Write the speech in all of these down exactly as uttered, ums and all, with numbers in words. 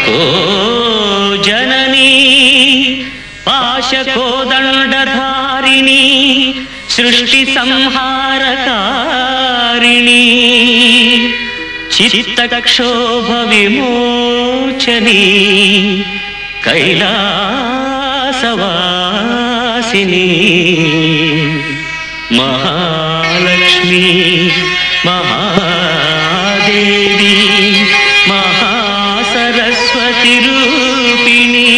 ಓ ಜನನೀ ಪಾಶಕೋದಂಡಧಾರಿಣಿ ಸೃಷ್ಟಿ ಸಂಹಾರಕಾರಿಣಿ ಚಿತ್ತಕ್ಷೋಭ ವಿಮೋಚನಿ ಕೈಲಾಸವಾಸಿನಿ ಮಹಾಲಕ್ಷ್ಮೀ ಮಹಾದೇವಿ ಮಹಾಸರಸ್ವತಿ ರೂಪಿಣಿ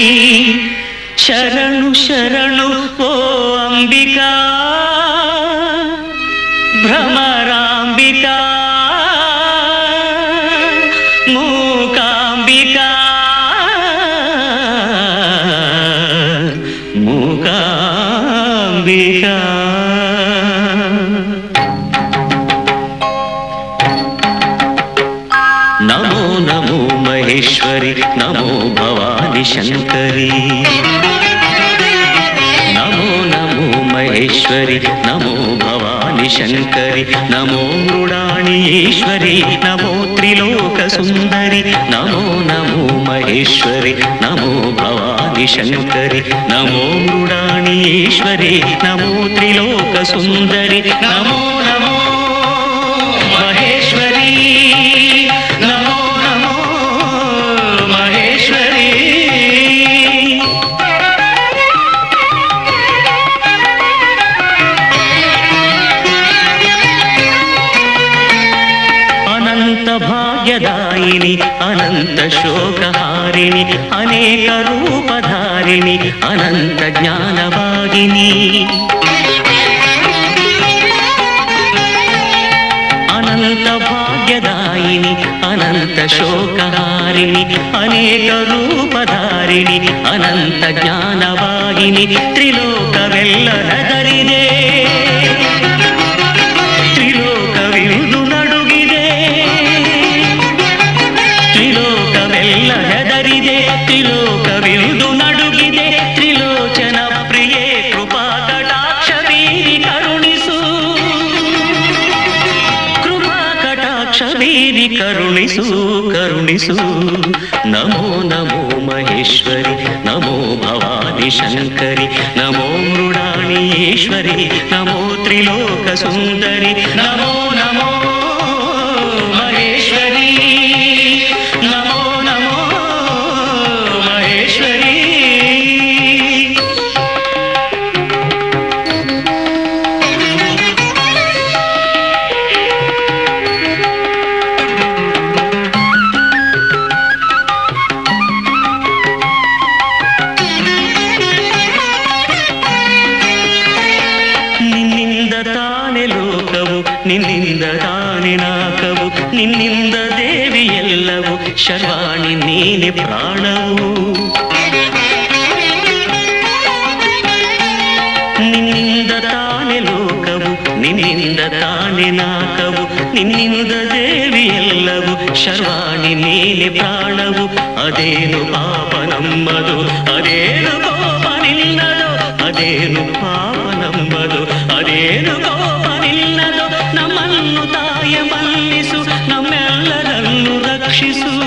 ಶರಣು ಶರಣು ಓ ಅಂಬಿಕಾ ಭ್ರಮರಾಂಬಿಕಾ ಮೂಕಾಂಬಿಕಾ ಮೂಕಾಂಬಿಕಾ ನಮೋ ನಮೋ ಮಹೇಶ್ವರಿ ನಮೋ ಭವಾನಿ ಶಂಕರಿ ನಮೋ ನಮೋ ಮಹೇಶ್ವರಿ ನಮೋ ಭವಾನಿ ಶಂಕರಿ ನಮೋ ಮೃಡಾಣೀಶ್ವರಿ ನಮೋ ತ್ರಿಲೋಕ ಸುಂದರಿ ನಮೋ ನಮೋ ಮಹೇಶ್ವರಿ ನಮೋ ಭವಾನಿ ಶಂಕರಿ ನಮೋ ಮೃಡಾಣೀಶ್ವರಿ ನಮೋ ತ್ರಿಲೋಕ ಸುಂದರಿ ನಮೋ ನಮೋ ಮಹೇಶ್ವರಿ ನಮೋ ನಮೋ ಮಹೇಶ್ವರಿ ಅನಂತ ಭಾಗ್ಯದಾಯಿನಿ ಅನಂತ ಶೋಕಹಾರಿಣಿ ಅನೇಕ ರೂಪಧಾರಿಣಿ ಅನಂತ ಜ್ಞಾನವಾಗಿನಿ ಅನಂತ ಭಾಗ್ಯದಾಯಿನಿ ಅನಂತ ಶೋಕಹಾರಿಣಿ ಅನೇಕ ರೂಪಧಾರಿಣಿ ಅನಂತ ಜ್ಞಾನವಾಗಿನಿ ತ್ರಿಲೋಕವೆಲ್ಲ ನದರಿದೆ ತ್ರಿಲೋಕವಿರುವುದು ನಡುಗಿದೆ ತ್ರಿಲೋಕವೆಲ್ಲ ಹೆದರಿದೆ ತ್ರಿಲೋಕವಿರುವುದು ನಡುಗಿದೆ ತ್ರಿಲೋಚನ ಪ್ರಿಯೇ ಕೃಪಾ ಕಟಾಕ್ಷ ಬೀರಿ ಕರುಣಿಸು ಕೃಪಾ ಕಟಾಕ್ಷ ಬೀರಿ ಕರುಣಿಸು ಕರುಣಿಸು ನಮೋ ನಮೋ ಮಹೇಶ್ವರಿ ನಮೋ ಭವಾನಿ ಶಂಕರಿ ನಮೋ ಮೃಡಾಣೀಶ್ವರಿ ನಮೋ ತ್ರಿಲೋಕ ಸುಂದರಿ ನಮೋ ನಮೋ ಮಹೇಶ್ವರಿ ನಮೋ ನಮೋ ಮಹೇಶ್ವರಿ ನಿನ್ನಿಂದ ತಾನೆ ಲೋಕವು ನಿನ್ನಿಂದ ತಾನೆ ನಾಕವು ನಿನ್ನಿಂದ ದೇವಿ ಎಲ್ಲವೂ ಶರ್ವಾಣಿ ನೀನೆ ಪ್ರಾಣವು ನಿನ್ನಿಂದ ತಾನೆ ಲೋಕವು ನಿನ್ನಿಂದ ತಾನೆ ನಾಕವು ನಿನ್ನಿಂದ ದೇವಿ ಎಲ್ಲವೂ ಶರ್ವಾಣಿ ನೀನೆ ಪ್ರಾಣವು ಅದೇನು ಪಾಪ ನಮ್ಮದು ಅದೇನು ಕೋಪ ನಿನ್ನದು ಅದೇನು ಪಾಪ ನಮ್ಮದು ಅದೇನು ಕೋಪ ನಿನ್ನದು ನಮ್ಮನ್ನು ತಾಯ ಮನ್ನಿಸು ನಮ್ಮೆಲ್ಲರನ್ನು ರಕ್ಷಿಸು